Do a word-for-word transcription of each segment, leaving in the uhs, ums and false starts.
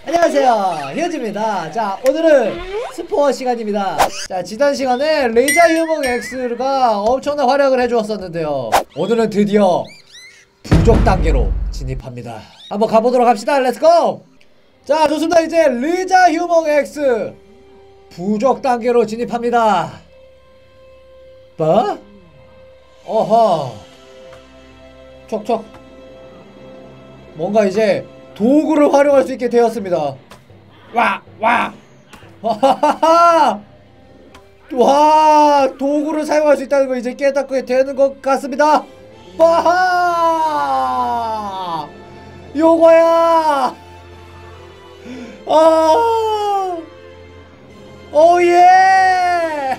안녕하세요, 히어즈입니다. 자, 오늘은 스포어 시간입니다. 자, 지난 시간에 레이저 휴먼 X가 엄청난 활약을 해주었었는데요, 오늘은 드디어 부족 단계로 진입합니다. 한번 가보도록 합시다. 렛츠고! 자, 좋습니다. 이제 레이저 휴먼 X 부족 단계로 진입합니다. 뭐? 어허, 촉촉. 뭔가 이제 도구를 활용할 수 있게 되었습니다. 와! 와! 와하하하! 와! 도구를 사용할 수 있다는 거 이제 깨닫게 되는 것 같습니다. 와하! 요거야! 아! 오예!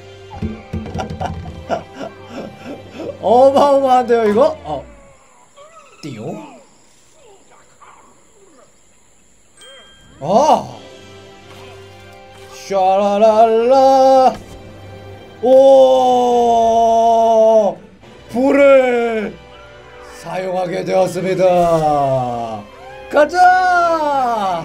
어마어마한데요, 이거? 어. 띠용? 아! 샤라랄라! 오! 불을 사용하게 되었습니다. 가자!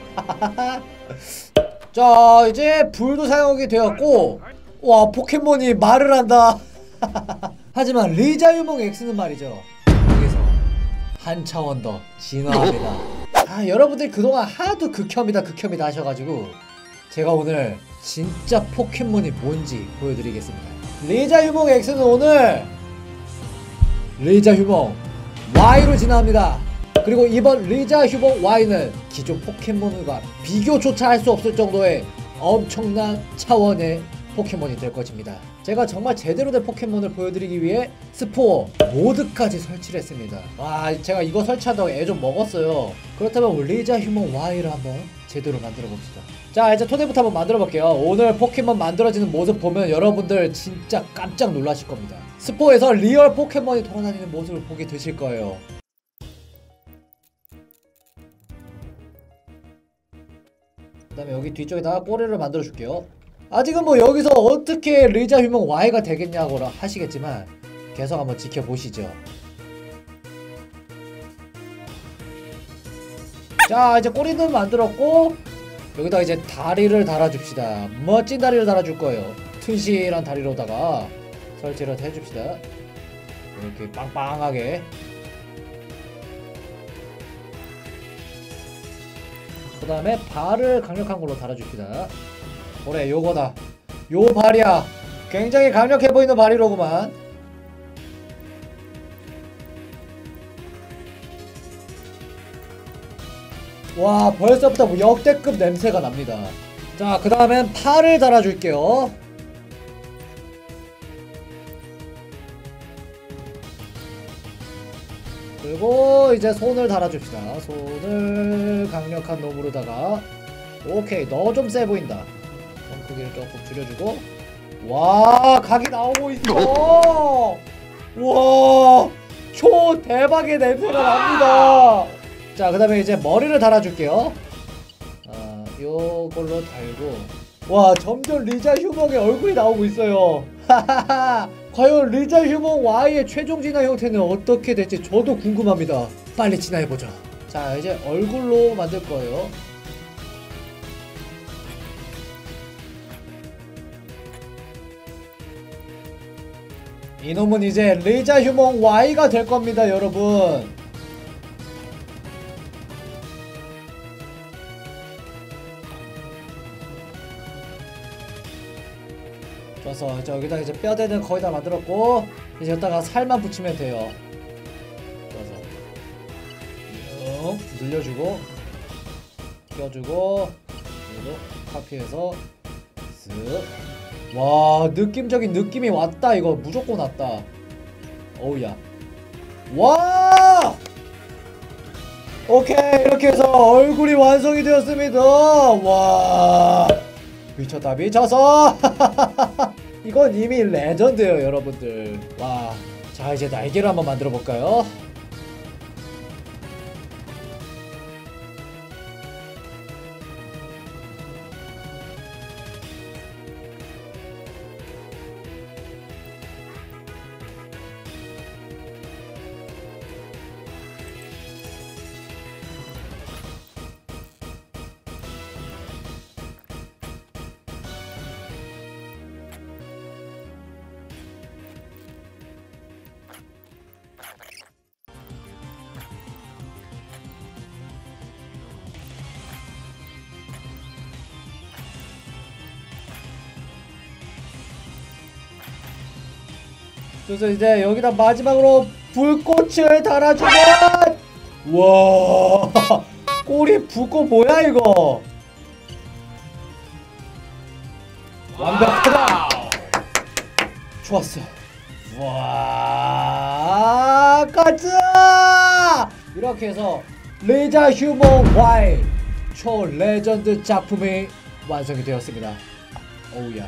자, 이제 불도 사용하게 되었고, 와, 포켓몬이 말을 한다. 하지만 레이저 휴먼 X는 말이죠, 여기서 한 차원 더 진화합니다. 아, 여러분들 그동안 하도 극혐이다 극혐이다 하셔가지고 제가 오늘 진짜 포켓몬이 뭔지 보여드리겠습니다. 레이저 휴먼 X는 오늘 레이저 휴먼 Y로 진화합니다. 그리고 이번 레이저 휴먼 Y는 기존 포켓몬과 비교조차 할 수 없을 정도의 엄청난 차원의 포켓몬이 될 것입니다. 제가 정말 제대로 된 포켓몬을 보여드리기 위해 스포어 모드까지 설치를 했습니다. 와, 제가 이거 설치한다고 애 좀 먹었어요. 그렇다면 레이저 휴먼 Y를 한번 제대로 만들어 봅시다. 자, 이제 토대부터 한번 만들어 볼게요. 오늘 포켓몬 만들어지는 모습 보면 여러분들 진짜 깜짝 놀라실 겁니다. 스포에서 리얼 포켓몬이 돌아다니는 모습을 보게 되실 거예요. 그 다음에 여기 뒤쪽에다가 꼬리를 만들어 줄게요. 아직은 뭐 여기서 어떻게 레이저 휴먼 Y가 되겠냐고 하시겠지만 계속 한번 지켜보시죠. 자, 이제 꼬리는 만들었고 여기다 이제 다리를 달아줍시다. 멋진 다리를 달아줄 거예요. 튼실한 다리로다가 설치를 해줍시다. 이렇게 빵빵하게. 그 다음에 발을 강력한 걸로 달아줍시다. 그래, 요거다. 요 발이야. 굉장히 강력해 보이는 발이로구만. 와, 벌써부터 뭐 역대급 냄새가 납니다. 자, 그 다음엔 팔을 달아줄게요. 그리고 이제 손을 달아줍시다. 손을 강력한 놈으로다가. 오케이, 너 좀 세 보인다. 손 크기를 조금 줄여주고. 와, 각이 나오고 있어. 와, 초 대박의 냄새가 납니다. 자, 그 다음에 이제 머리를 달아줄게요. 아, 요걸로 달고. 와, 점점 레이저 휴먼의 얼굴이 나오고 있어요. 하하하. 과연 레이저 휴먼 Y의 최종 진화 형태는 어떻게 될지 저도 궁금합니다. 빨리 진화해보죠. 자, 이제 얼굴로 만들 거예요. 이놈은 이제 레이저 휴먼 Y가 될 겁니다, 여러분. 좋았어. 이제 여기다 이제 뼈대는 거의 다 만들었고 이제 여기다가 살만 붙이면 돼요. 좋았어. 쭉 늘려주고 껴주고 그리고 카피해서 쓱. 와, 느낌적인 느낌이 왔다. 이거 무조건 왔다. 어우야. 와! 오케이, 이렇게 해서 얼굴이 완성이 되었습니다. 와, 미쳤다 미쳤어. 이건 이미 레전드예요, 여러분들. 와, 자, 이제 날개를 한번 만들어 볼까요? 그래서 이제 여기다 마지막으로 불꽃을 달아주면 와 꼬리 불꽃 뭐야 이거. 완벽하다. 좋았어. 와 가자. 이렇게 해서 레이저 휴먼 Y 초 레전드 작품이 완성이 되었습니다. 오우야.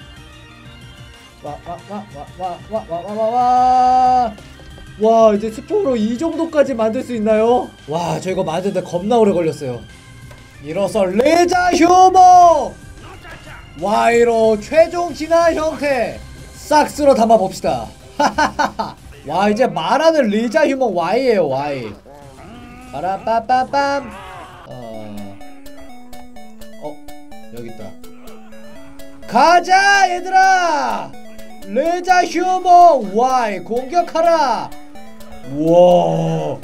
와 와 와 와 와 와 와 와 와 와 이제 스포로 이 정도까지 만들 수 있나요? 와 저 이거 만드는데 겁나 오래 걸렸어요. 이로써 레이저 휴먼 Y로 최종 진화 형태 싹 쓸어 담아 봅시다. 와 이제 말하는 레이저 휴먼 Y예요. Y. 빠라빠빠빰. 어. 어 여기 있다. 가자 얘들아. 레이저 휴먼 Y 공격하라. 우와.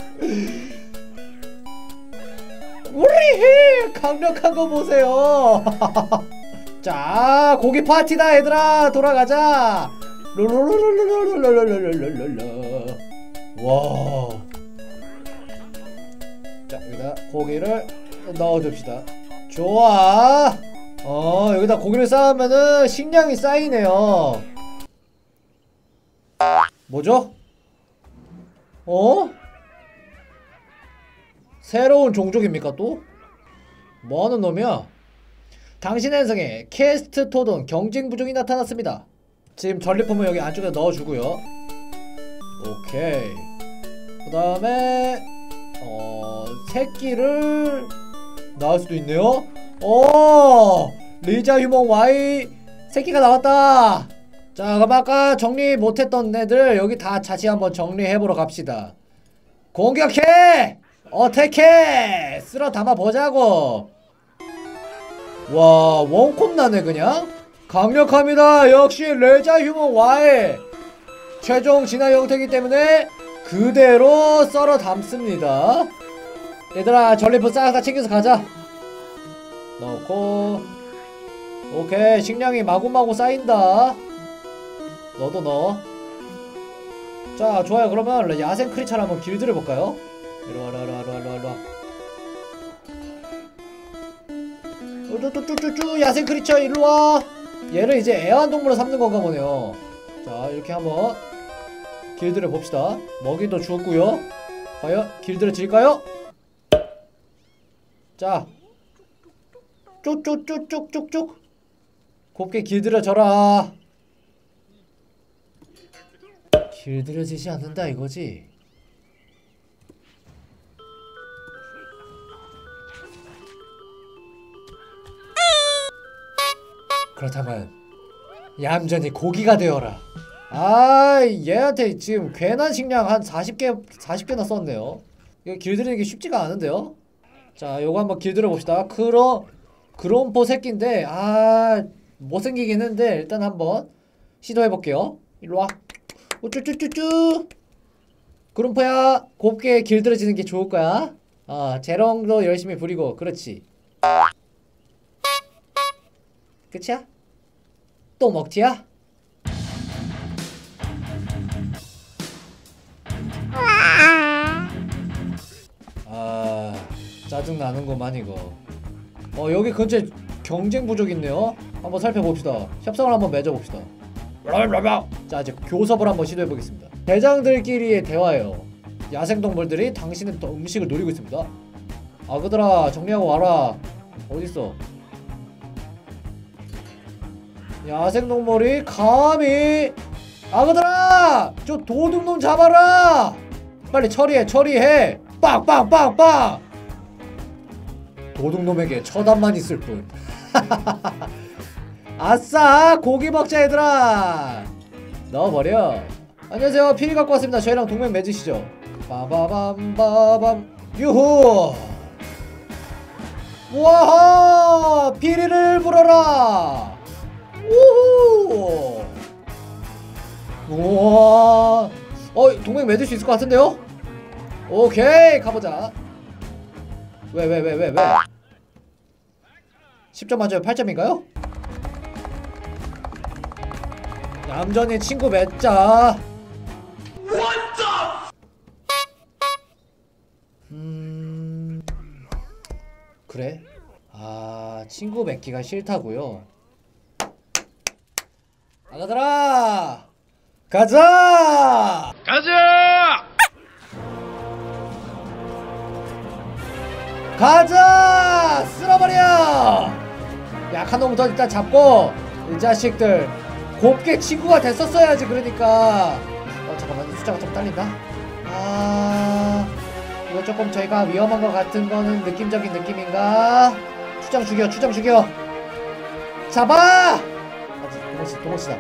우리 강력한 거 보세요. 자 고기 파티다 얘들아. 돌아가자. 롤롤롤롤롤롤롤롤롤롤. 와. 자 여기다 고기를 넣어줍시다. 좋아. 어 여기다 고기를 쌓으면은 식량이 쌓이네요. 뭐죠? 어? 새로운 종족입니까 또? 뭐하는 놈이야? 당신의 행성에 캐스트 토돈 경쟁 부족이 나타났습니다. 지금 전리품을 여기 안쪽에 넣어주고요. 오케이. 그 다음에 어... 새끼를 나올 수도 있네요. 오! 리자 휴먼 Y 새끼가 나왔다. 자 그럼 아까 정리 못했던 애들 여기 다 다시 한번 정리해보러 갑시다. 공격해! 어택해! 쓸어 담아보자고. 와 원콤 나네 그냥. 강력합니다. 역시 레이저 휴먼 Y 최종 진화 형태이기 때문에 그대로 썰어 담습니다. 얘들아 전리품 싹 다 챙겨서 가자. 넣고 오케이 식량이 마구마구 쌓인다. 너도 넣어. 자 좋아요. 그러면 야생 크리처를 한번 길들여 볼까요? 이리와라 이리와라 이리와라. 쭈쭈쭈쭈쭈 야생 크리처 일로와. 얘를 이제 애완동물로 삼는 건가 보네요. 자 이렇게 한번 길들여 봅시다. 먹이도 주었고요. 과연 길들여질까요? 자 쭉쭉쭉쭉쭉쭉 곱게 길들여져라. 길들여지지 않는다 이거지. 그렇다면 얌전히 고기가 되어라. 아 얘한테 지금 괜한 식량 한 사십 개 사십 개나 썼네요. 이거 길들이는 게 쉽지가 않은데요. 자 요거 한번 길들여 봅시다. 크롬 크롬포 새끼인데 아 못생기긴 했는데 일단 한번 시도해 볼게요. 일로와. 우쭈쭈쭈쭈. 크롬포야 곱게 길들여지는 게 좋을 거야. 어 재롱도 열심히 부리고. 그렇지. 끝이야? 또 먹튀야? 아 짜증나는구만 이거. 어 여기 근처에 경쟁 부족 있네요. 한번 살펴봅시다. 협상을 한번 맺어봅시다. 자 이제 교섭을 한번 시도해보겠습니다. 대장들끼리의 대화예요. 야생동물들이 당신의 음식을 노리고 있습니다. 아그들아 정리하고 와라. 어딨어? 야생동물이 감히. 아그들아 저 도둑놈 잡아라. 빨리 처리해 처리해. 빵빵빵빵. 도둑놈에게 처단만 있을 뿐. 아싸 고기 먹자 얘들아. 넣어버려. 안녕하세요 피리 갖고 왔습니다. 저희랑 동맹 맺으시죠. 빠바밤빠밤 유후. 우와하 피리를 불어라. 우후. 우와. 어 동맹 맺을 수 있을 것 같은데요? 오케이 가보자. 왜 왜 왜 왜 왜? 십 점 만점에 팔 점인가요? 얌전히 친구 맺자. 음... 그래? 아... 친구 맺기가 싫다고요? 아가들아! 가자! 가자! 가자! 쓸어버려! 약한 놈부터 일단 잡고 이 자식들 곱게 친구가 됐었어야지. 그러니까 어 잠깐만, 숫자가 좀 딸린다. 아... 이거 조금 저희가 위험한 것 같은 거는 느낌적인 느낌인가? 추장 죽여, 추장 죽여! 잡아! 도망치, 도망치다.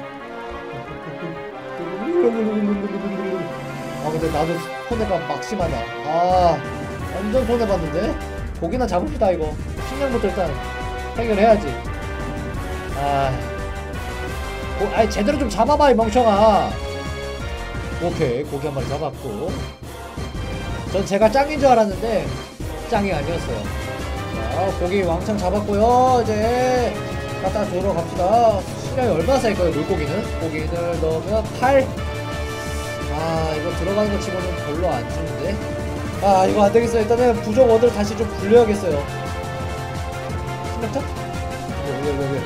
아 근데 나도 손해가 막심하다. 아 완전 손해봤는데? 고기나 잡읍시다. 이거 식량부터 일단 해결해야지. 아 고, 아니 제대로 좀 잡아봐 이 멍청아. 오케이, 고기 한 마리 잡았고, 전 제가 짱인 줄 알았는데 짱이 아니었어요. 자, 고기 왕창 잡았고요. 이제 갖다 주러 갑시다. 실력이 얼마나 쌓일까요 물고기는? 고기를 넣으면 팔. 아 이거 들어가는 거 치고는 별로 안 주는데. 아 이거 안 되겠어. 일단은 부족 워드를 다시 좀 굴려야겠어요. 신력자? 왜왜왜왜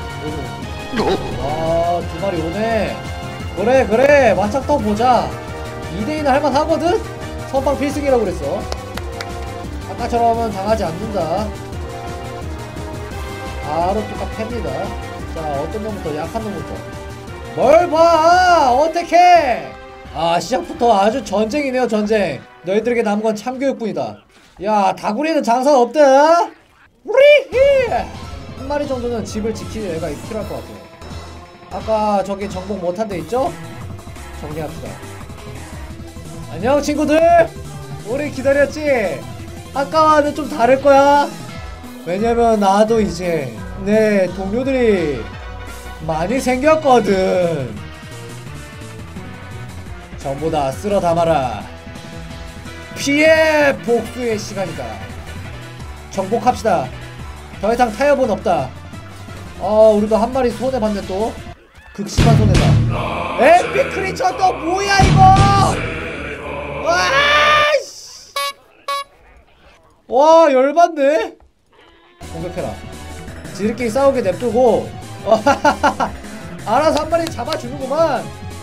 아 두 마리 오네. 그래 그래 완창 더 보자. 이 대이는 할만하거든? 선방 필승이라고 그랬어. 아까처럼은 당하지 않는다. 바로 뚝딱 팹니다. 자 어떤 놈부터? 약한 놈부터. 뭘 봐! 어떡해! 아 시작부터 아주 전쟁이네요. 전쟁. 너희들에게 남은 건 참교육뿐이다. 야 다구리는 장사 없다. 우리히 한 마리 정도는 집을 지키는 애가 필요할 것 같아요. 아까 저기 정복 못한 데 있죠? 정리합시다. 안녕 친구들! 오래 기다렸지? 아까와는 좀 다를 거야. 왜냐면 나도 이제 내 동료들이 많이 생겼거든. 전부 다 쓸어 담아라. 피해 복수의 시간이다. 정복합시다. 더 이상 타협은 없다. 어 우리도 한 마리 손해봤네. 또 극심한 손해다. 에픽 크리처 또 뭐야 이거! 와씨! 와 열받네. 공격해라. 지들끼리 싸우게 냅두고 알아서 한 마리 잡아주는구만.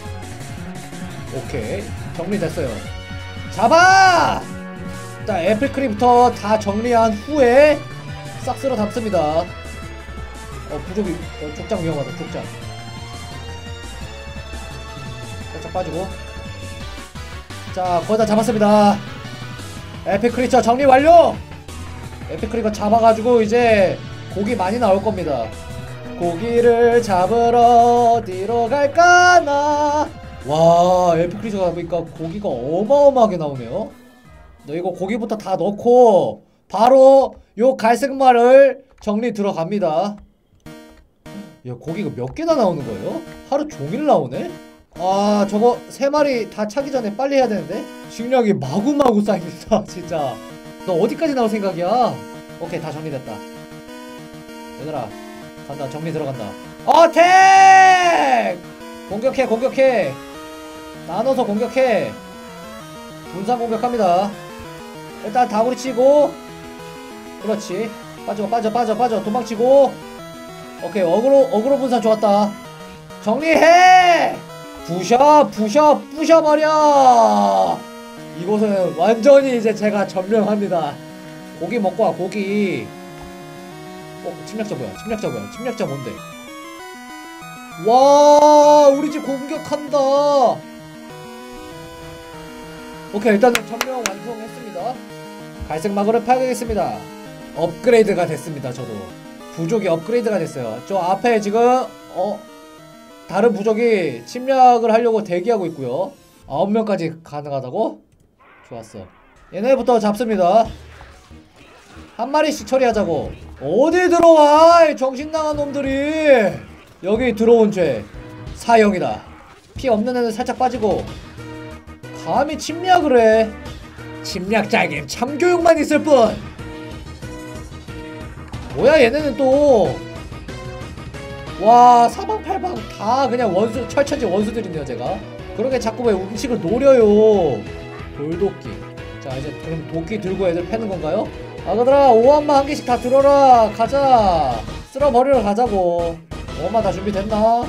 오케이 정리됐어요. 잡아! 일단 애플크림부터 다 정리한 후에 싹 쓸어 담습니다. 어 부족이 어, 족장 위험하다. 족장 살짝 빠지고. 자 거의 다 잡았습니다. 에픽크리처 정리 완료! 에픽크리처 잡아가지고 이제 고기 많이 나올 겁니다. 고기를 잡으러 어디로 갈까나. 와 에픽크리처 잡으니까 고기가 어마어마하게 나오네요. 너 이거 고기부터 다 넣고 바로 요 갈색말을 정리 들어갑니다. 야 고기가 몇 개나 나오는 거예요? 하루 종일 나오네? 아 저거 세 마리 다 차기 전에 빨리 해야 되는데? 식량이 마구마구 쌓입니다 진짜. 너 어디까지 나올 생각이야? 오케이 다 정리됐다. 얘들아 간다. 정리 들어간다. 어택! 공격해 공격해. 나눠서 공격해. 분산 공격합니다. 일단 다구리 치고. 그렇지. 빠져 빠져 빠져 빠져. 도망치고. 오케이 어그로 어그로 분산 좋았다. 정리해! 부셔 부셔 부셔버려. 이곳은 완전히 이제 제가 점령합니다. 고기 먹고 와 고기. 어 침략자 뭐야? 침략자 뭐야? 침략자 뭔데? 와 우리 집 공격한다. 오케이 일단은 점령 완성했습니다. 갈색 마구를 파괴하겠습니다. 업그레이드가 됐습니다. 저도 부족이 업그레이드가 됐어요. 저 앞에 지금 어 다른 부족이 침략을 하려고 대기하고 있고요. 아홉 명까지 가능하다고? 좋았어. 얘네부터 잡습니다. 한 마리씩 처리하자고. 어디 들어와 정신 나간 놈들이. 여기 들어온 죄 사형이다. 피 없는 애는 살짝 빠지고. 감히 침략을 해. 침략자에겐 참교육만 있을 뿐. 뭐야 얘네는 또. 와 사방팔방 다 그냥 원수 철천지 원수들이네요 제가. 그러게 자꾸 왜 음식을 노려요. 돌도끼. 자 이제 그럼 도끼 들고 애들 패는 건가요? 아가들아 오한마 한 개씩 다 들어라. 가자. 쓸어버리러 가자고. 오한마 다 준비됐나?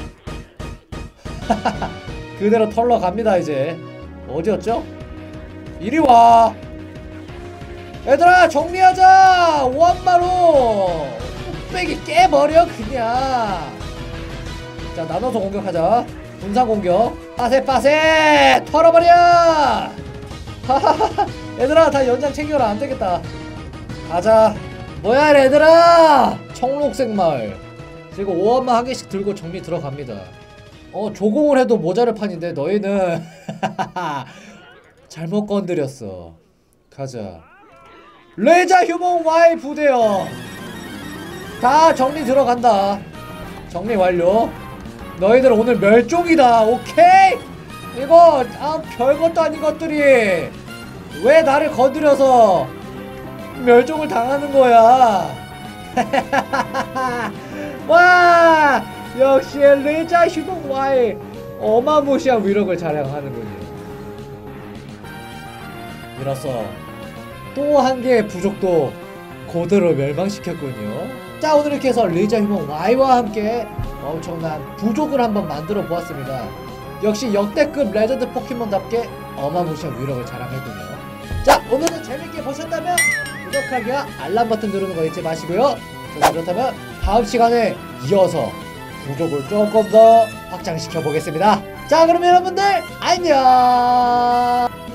그대로 털러 갑니다. 이제 어디였죠? 이리와. 얘들아 정리하자. 오한마로 뚝배기 깨버려 그냥. 자 나눠서 공격하자. 분산 공격. 빠세 빠세 털어버려. 하하하. 얘들아 다 연장 챙겨라. 안되겠다. 가자. 뭐야 얘들아. 청록색 마을. 지금 오한마 한 개씩 들고 정리 들어갑니다. 어 조공을 해도 모자를 판인데 너희는 잘못 건드렸어. 가자. 레자 휴먼 Y 부대요. 다 정리 들어간다. 정리 완료. 너희들 오늘 멸종이다. 오케이? 이거 아 별것도 아닌 것들이 왜 나를 건드려서 멸종을 당하는 거야. 와 역시 레자 휴먼 Y 어마무시한 위력을 자랑하는군요. 이로써 또 한 개의 부족도 그대로 멸망시켰군요. 자 오늘 이렇게 해서 레자 휴먼 Y와 함께 엄청난 부족을 한번 만들어 보았습니다. 역시 역대급 레전드 포켓몬답게 어마무시한 위력을 자랑했군요. 자 오늘은 재밌게 보셨다면 구독하기와 알람 버튼 누르는 거 잊지 마시고요. 그렇다면 다음 시간에 이어서 부족을 조금 더 확장시켜 보겠습니다. 자 그러면 여러분들 안녕.